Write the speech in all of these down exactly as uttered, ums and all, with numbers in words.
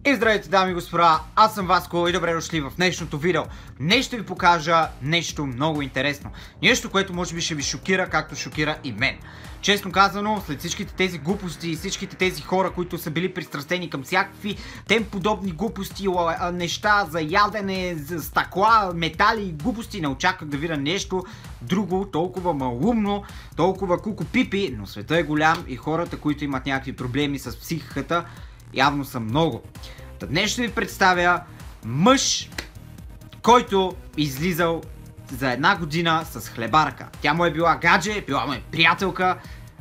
И здравейте, дами и господа, аз съм Васко и добре дошли в днешното видео. Днес ще ви покажа нещо много интересно. Нещо, което може би ще ви шокира, както шокира и мен. Честно казано, след всичките тези глупости и всичките тези хора, които са били пристрастени към всякакви тем подобни глупости, неща за ядене, за стъкла, метали и глупости, не очаквах да видя нещо друго, толкова малумно, толкова куко-пипи, но света е голям и хората, които имат някакви проблеми с психиката, явно са много. Та днес ще ви представя мъж, който излизал за една година с хлебарка. Тя му е била гадже, била му е приятелка.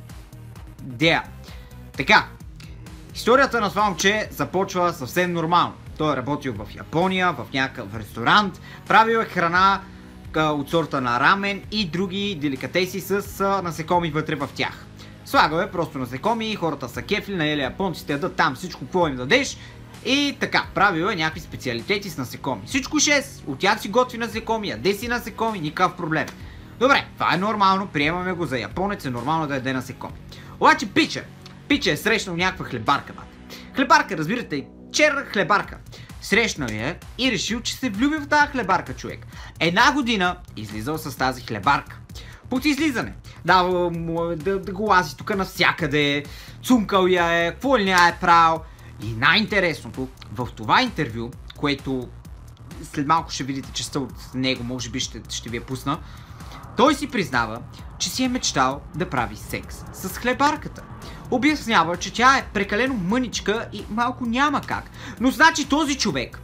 Дея. Така, историята на това момче започва съвсем нормално. Той е работил в Япония, в някакъв ресторант, правил е храна от сорта на рамен и други деликатеси с насекоми вътре в тях. Слагал е просто насекоми, хората са кефли, наели японците ядат там всичко, какво им дадеш. И така, правил е някакви специалитети с насекоми. Всичко шест, от тях си готви насекоми, яде си насекоми, никакъв проблем. Добре, това е нормално, приемаме го за японец, е нормално да яде насекоми. Обаче пича, пича е срещнал някаква хлебарка, бат. Хлебарка, разбирате, черна хлебарка. Срещнал я и решил, че се влюби в тази хлебарка, човек. Една година излизал с тази хлебарка. Под излизане. Дава му да, да го лази тук навсякъде, цумкал я е, какво ли не е правил. И най-интересното, в това интервю, което след малко ще видите частта от него, може би ще, ще ви я пусна, той си признава, че си е мечтал да прави секс с хлебарката. Обяснява, че тя е прекалено мъничка и малко няма как. Но значи този човек,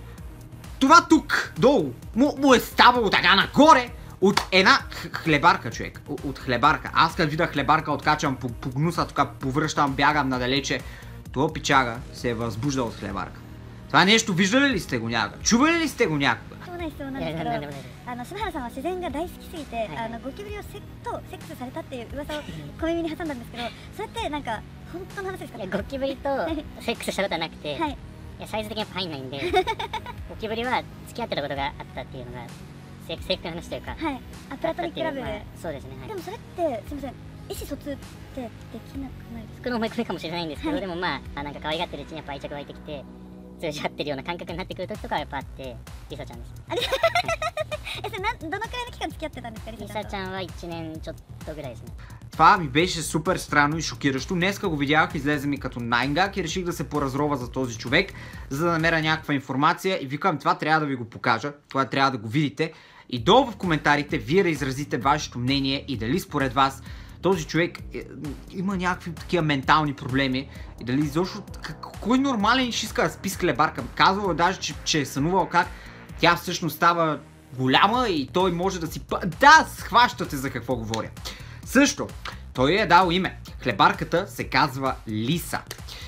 това тук, долу, му, му е ставало така нагоре, от една хлебарка, човек. От хлебарка. Аз като видя хлебарка, откачам по, по гнуса, тук повръщам, бягам надалече. Това пичага се е възбуждал от хлебарка. Това нещо виждали ли сте го някога? Чували ли сте го някога? そうない質問なんですけど、あの篠原さんは自然が大好きすぎて、あのゴキブリをセとセックスされたっていう噂を小耳に挟んだんですけど、それってなんか本当の話ですか？ いやゴキブリとセックスしたことはなくて、はい、いやサイズ的にやっぱ入んないんで、ゴキブリは付き合ってたことがあったっていうのがセックの話というか、はい、あプラトニックラブで、そうですね。はい、でもそれってすみません。意思疎通ってできなくないですか？僕の思い込みかもしれないんですけど、はい、でもまあなんか可愛がってるうちにやっぱ愛着湧いてきて通じ合ってるような感覚になってくる時とかはやっぱあってリサちゃんです。え、それなどのくらいの期間付き合ってたんですか？リサちゃんはいちねんちょっとぐらいですね。 Това ми беше супер странно и шокиращо. Днеска го видях, излезе ми като найнгак и реших да се поразрова за този човек, за да намеря някаква информация и викам, това трябва да ви го покажа, това трябва да го видите и долу в коментарите вие да изразите вашето мнение и дали според вас този човек е, има някакви такива ментални проблеми и дали изобщо кой нормален ще иска да спи с хлебарка. Казвал даже, че, че е сънувал как тя всъщност става голяма и той може да си... Да, схващате за какво говоря. Също, той е дал име. Хлебарката се казва Лиса.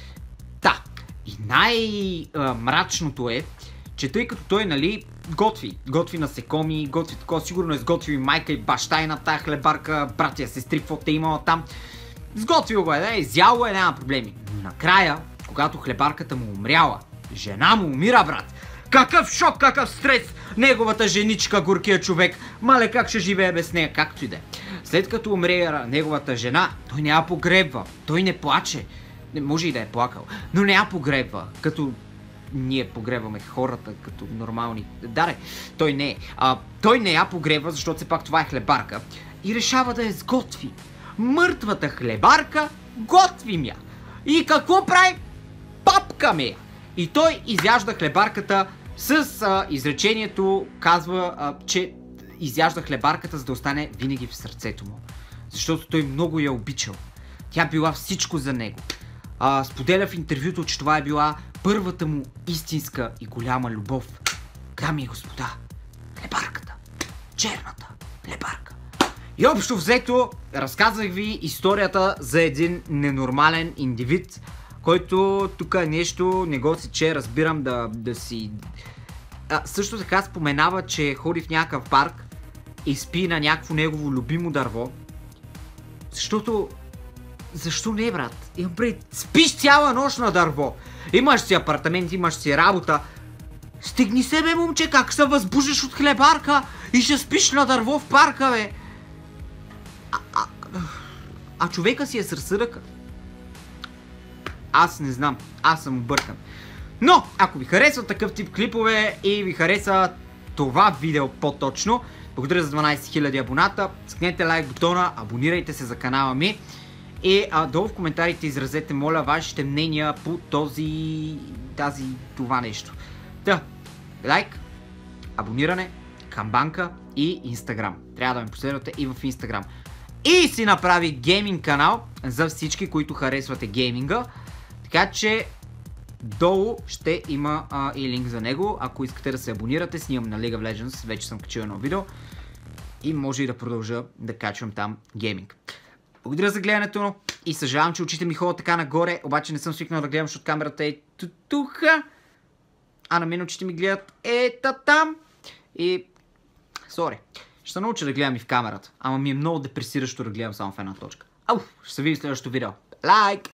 Да, и най-мрачното е, че тъй като той, нали, готви, готви насекоми, готви такова, сигурно е сготвил и майка и баща и на тая хлебарка, братя, сестри, какво те имала там. Сготвил го е, да, изял го е, няма проблеми. Но накрая, когато хлебарката му умряла, жена му умира, брат. Какъв шок, какъв стрес! Неговата женичка, горкия човек, мале как ще живее без нея, както и да е. След като умре неговата жена, той не я погребва, той не плаче. Не, може и да е плакал, но не я погребва, като ние погребваме хората като нормални. Даре, той не е. А, той не я погребва, защото все пак това е хлебарка. И решава да я сготви. Мъртвата хлебарка готви мя. И какво прави? Папка ме. И той изяжда хлебарката с а, изречението, казва, а, че изяжда хлебарката, за да остане винаги в сърцето му. Защото той много я обичал. Тя била всичко за него. А, споделя в интервюто, че това е била първата му истинска и голяма любов. Дами и господа, хлебарката. Черната хлебарка. И общо взето, разказах ви историята за един ненормален индивид, който тук нещо не го сече, разбирам да, да си... А, също така споменава, че ходи в някакъв парк и спи на някакво негово любимо дърво. Защото... Защо не, брат? Имам пред... Спиш цяла нощ на дърво. Имаш си апартамент, имаш си работа. Стигни се, бе, момче, как се възбуждаш от хлебарка и ще спиш на дърво в парка, бе. А, а, а човека си е с разсъдъка. Аз не знам, аз съм объркан. Но, ако ви харесва такъв тип клипове и ви хареса това видео по-точно, благодаря за дванайсет хиляди абоната, скнете лайк бутона, абонирайте се за канала ми и а, долу в коментарите изразете, моля, вашите мнения по този, тази, това нещо. Та, лайк, абониране, камбанка и Инстаграм. Трябва да ме последвате и в Инстаграм. И си направи гейминг канал за всички, които харесвате гейминга. Така че долу ще има а, и линк за него. Ако искате да се абонирате, снимам на League of Legends. Вече съм качил едно видео. И може и да продължа да качвам там гейминг. Благодаря за гледането и съжалявам, че очите ми ходят така нагоре. Обаче не съм свикнал да гледам, защото камерата е тука. А на мен очите ми гледат ета там. И... Сори. Ще науча да гледам и в камерата. Ама ми е много депресиращо да гледам само в една точка. Ау, ще се видим в следващото видео. Лайк!